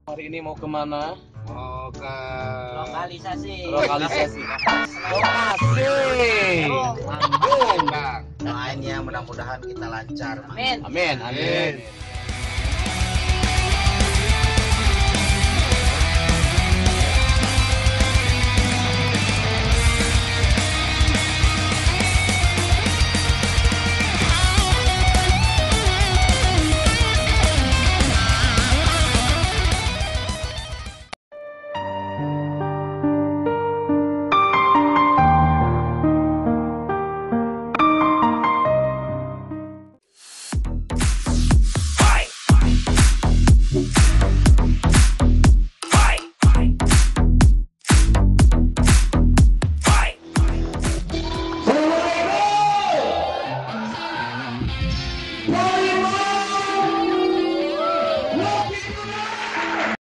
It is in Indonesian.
Hari ini mau kemana? Mau ke Lokalisasi. Lokalisasi. Lokasi. Ambon, Bang. Doain ya mudah-mudahan kita lancar. Amin. Amin, amin.